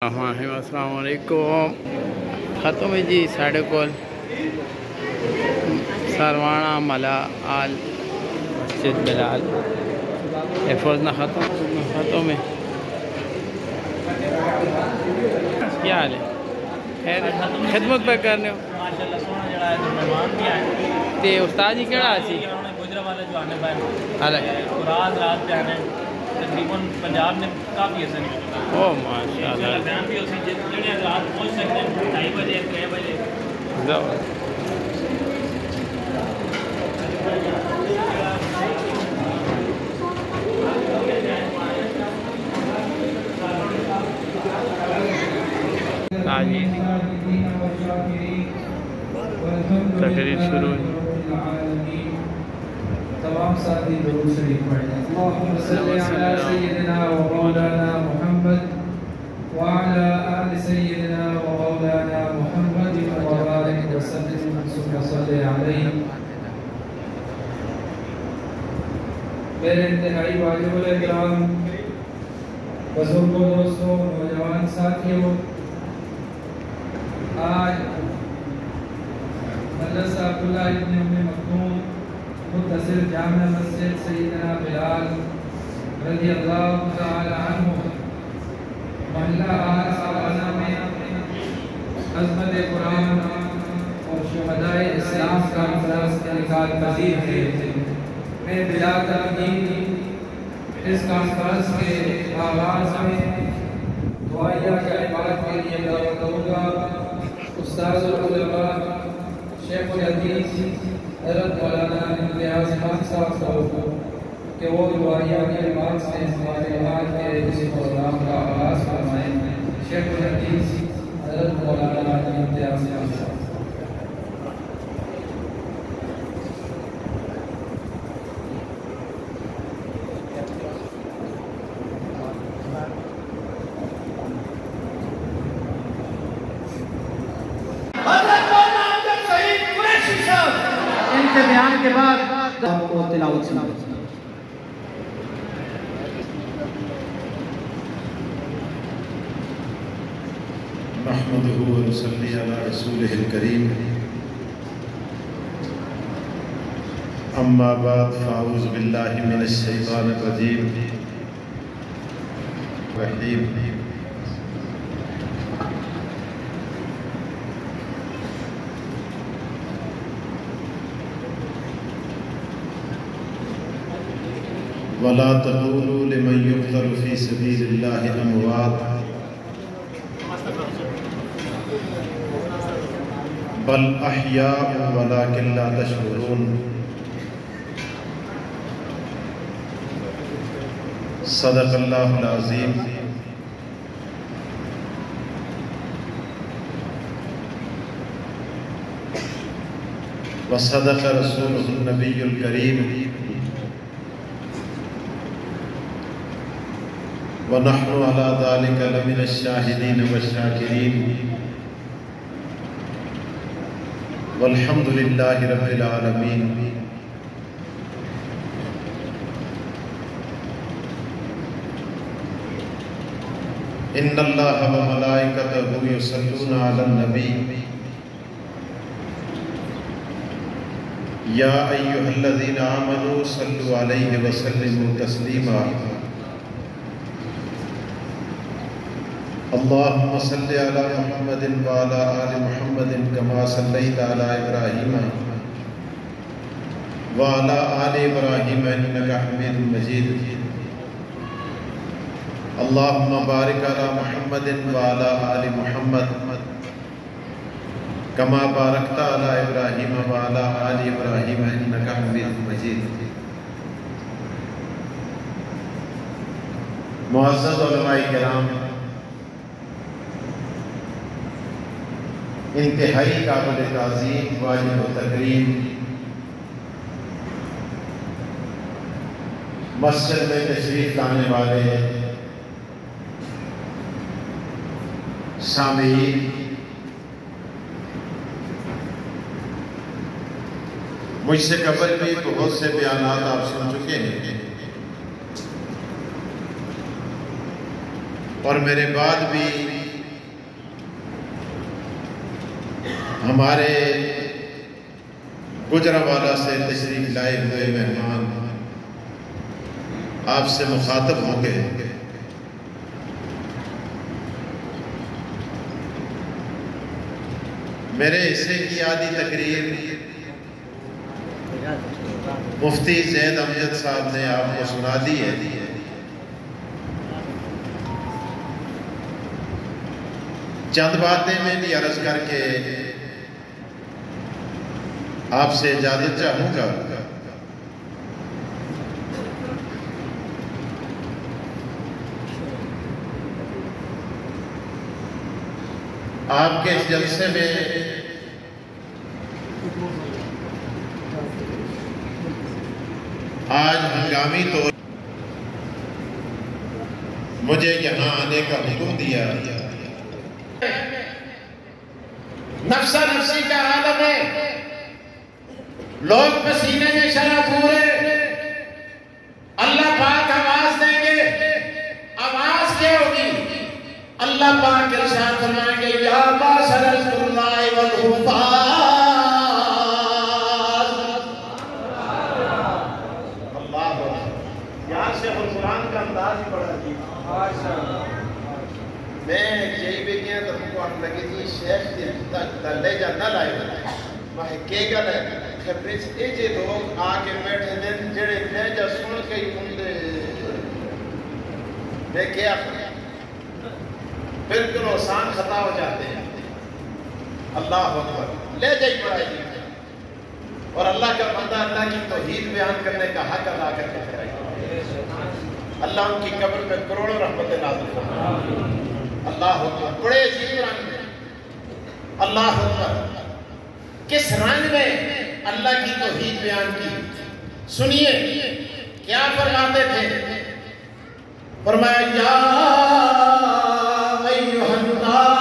السلام علیکم ختم ہے جی ساڑھے کول ساروانا ملا آل مسجد بلال حفظ نہ ختم ہے کیا حال ہے خیر خدمت پہ کرنے ہو ماشاءاللہ سونا جڑا ہے مہمان بھی آئے تے استاد جی کیڑا سی گجرا والے جو آنے پائے الگ رات پہ آنے تقریباً پنجاب میں کافی حصے او ماشاءاللہ بیان بھی اسی جڑے رات پہنچ سکتے ہیں 2:30 بجے 3 بجے تقریر شروع تمام ساتھی درود شریف پڑھیں اللہم صلی علی سیدنا و مولانا محمد وعلى آل سيدنا ومولانا محمد وبارك وسلم ثم صلی علیہ. میرے انتہائی واجب الاحترام بزرگوں دوستوں نوجوان ساتھیوں، آج مدرسہ عبداللہ ابن ام مکتوم متصل جامع مسجد سیدنا بلال رضی اللہ تعالی عنہ محلہ آسابانہ میں عظمت قرآن اور شہدائے اسلام کا مدرس انعقاد پذیر ہے. میں بلا تردید اس کانفرنس کے آغاز میں دعائیہ کلمات کے لیے دعوت کروں گا استاذ العلماء شیخ الحدیث حضرت مولانا امتیاز احمد صاحب کو کہ وہ دعائیہ کلمات سے ہمارے آج کے اس پروگرام کا آغاز فرمائیں. شیخ الحدیث حضرت مولانا امتیاز احمد صاحب. ان کے بیان کے بعد آپ کو تلاوت سناؤں. نحمده ونصلي على رسوله الكريم اما بعد فاعوذ بالله من الشيطان الرجيم الرحيم. ولا تقولوا لمن يقتل في سبيل الله اموات بل احياء ولكن لا تشعرون. صدق اللہ العظیم. وصدق رسوله النبی الکریم. ونحن على ذلك لمن الشاهدين والشاكرين والحمد لله رب العالمين. ان الله وملائكته يصلون على النبي يا ايها الذين امنوا صلوا عليه وسلموا تسليما. اللهم صل على محمد وعلى آل محمد كما صليت على إبراهيم وعلى آل إبراهيم إنك حميد مجيد. اللهم بارك على محمد وعلى آل محمد كما باركت على إبراهيم وعلى آل إبراهيم إنك حميد مجيد. معزز علماء کرام، انتہائی قابل تعظیم واجب و تکریم مسجد میں تشریف لانے والے سامعین، مجھ سے قبل بھی بہت سے بیانات آپ سن چکے ہیں اور میرے بعد بھی ہمارے گجرانوالہ سے تشریف لائے ہوئے مہمان آپ سے مخاطب ہوں گے۔ میرے حصے کی آدھی تقریر مفتی زید امجد صاحب نے آپ کو سنا دی ہے۔ چند باتیں میں بھی عرض کر کے آپ سے اجازت چاہوں گا۔ آپ کے اس جلسے میں آج ہنگامی طور مجھے یہاں آنے کا حکم دیا۔ نفسا نفسی کا عالم ہے، لوگ پسینے میں شرابور ہے۔ اللہ پاک آواز دیں گے، آواز کیا ہوگی؟ اللہ پاک ارشاد فرمائیں گے یا معاشر القراء والحفاظ۔ اللہ یہاں سے قرآن کا انداز ہی بڑا عجیب۔ میں یہی بھی کیا تو کو ہم لگے جی شیخ لے جا نہ لائے میں کے گل ہے خبرس اے جے لوگ آ کے بیٹھے دن جڑے لے جا سن کے ہی ہوندے میں کیا بالکل آسان خطا ہو جاتے ہیں۔ اللہ اکبر لے جائی پڑھائی جی اور اللہ کا بندہ اللہ کی توحید بیان کرنے کا حق ادا کر کے پڑھائی۔ اللہ ان کی قبر میں کروڑوں رحمت نازل فرمائے۔ اللہ اکبر بڑے عجیب رنگ میں، اللہ اکبر کس رنگ میں اللہ کی توحید بیان کی۔ سنیے کیا فرماتے تھے؟ فرمایا یا ایھا الناس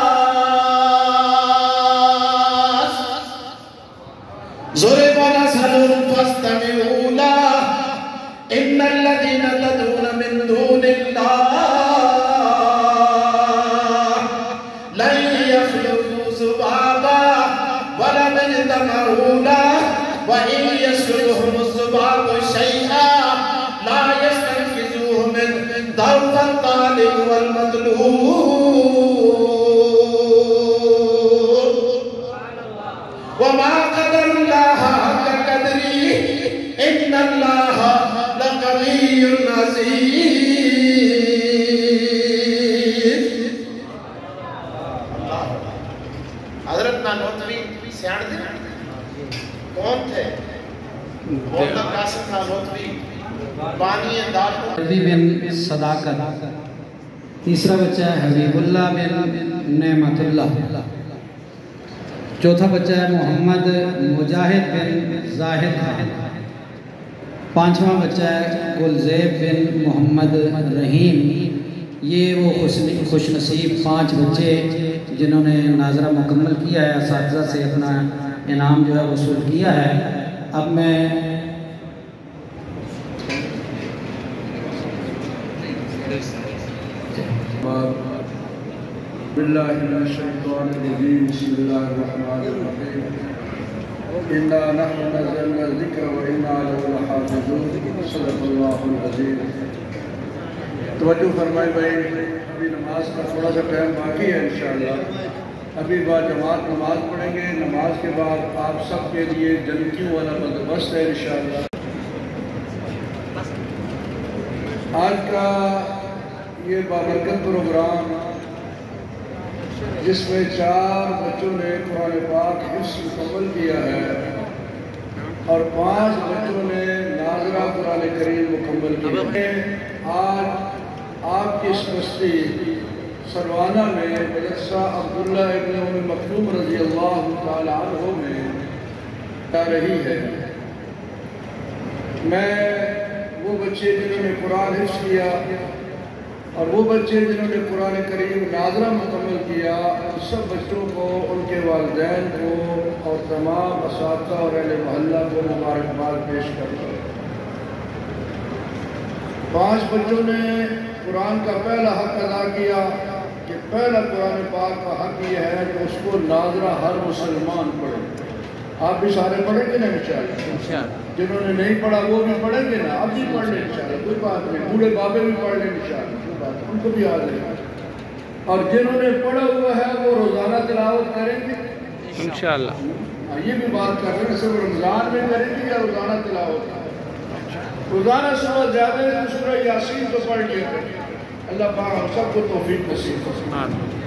ضرب مثل فاستمعوا له ان الذين تدعون من دون الله وَإِنْ يَسْلُبْهُمُ الذُّبَابُ شَيْئًا لَا يَسْتَنْقِذُوهُ مِنْهُ ضَعْفَ الطَّالِبِ وَالْمَطْلُوبِ وَمَا قَدَرُ اللَّهَ حَقَّ قَدْرِهِ إِنَّ اللَّهَ لَقَوِيٌّ عَزِيزٌ۔ حضرت نانوتوی سیاڑ دے کون تھے؟ مولا قاسم نانوتوی بانی دارو بن صداقت۔ تیسرا بچہ ہے حبیب اللہ بن نعمت اللہ۔ چوتھا بچہ ہے محمد مجاہد بن زاہد خان۔ پانچواں بچہ ہے گلزیب بن محمد رحیم۔ یہ وہ خوش نصیب 5 بچے جنہوں نے ناظرہ مکمل کیا ہے، اساتذہ سے اپنا انعام جو ہے وصول کیا ہے۔ اب میں باللہ من الشیطان الرجیم بسم اللہ الرحمن الرحیم انا نحن نزلنا الذکر وانا له لحافظون صدق اللہ العظیم۔ توجہ فرمائے بھائی، ابھی نماز کا تھوڑا سا ٹائم باقی ہے انشاءاللہ۔ ابھی بعد جماعت نماز پڑھیں گے، نماز کے بعد آپ سب کے لیے جنتیوں والا بندوبست ہے انشاءاللہ۔ آج کا یہ بابرکت پروگرام جس میں 4 بچوں نے قرآن پاک حفظ مکمل کیا ہے اور 5 بچوں نے ناظرہ قرآن کریم مکمل کیا ہے، آج آپ کی اس بستی سروانہ میں مدرسہ عبداللہ ابن ام مکتوم رضی اللہ تعالی عنہ میں جا رہی ہے۔ میں وہ بچے جنہوں نے قرآن حفظ کیا اور وہ بچے جنہوں نے قرآن کریم ناظرہ مکمل کیا، سب بچوں کو، ان کے والدین کو اور تمام اساتذہ اور اہل محلہ کو مبارکباد پیش کرتا ہوں۔ 5 بچوں نے قرآن کا پہلا حق ادا کیا، کہ پہلا قرآن پاک کا حق یہ ہے کہ اس کو ناظرہ ہر مسلمان پڑھے. آپ بھی سارے پڑھیں گے نا انشاءاللہ؟ جنہوں نے نہیں پڑھا وہ بھی پڑھیں گے نا. اب بھی پڑھ لیں انشاءاللہ, کوئی بات نہیں. بوڑھے بابے بھی پڑھ لیں انشاءاللہ, کوئی بات نہیں, ان کو بھی یاد رہے. اور جنہوں نے پڑھا ہوا ہے وہ روزانہ تلاوت کریں گے انشاءاللہ. یہ بھی بات کر رہے ہیں, صرف رمضان میں کریں گے یا روزانہ تلاوت؟ روزانہ صبح زیادہ ہے تو سورہ یاسین تو پڑھ لیا کریں. اللہ پاک ہم سب کو توفیق نصیب فرمائے.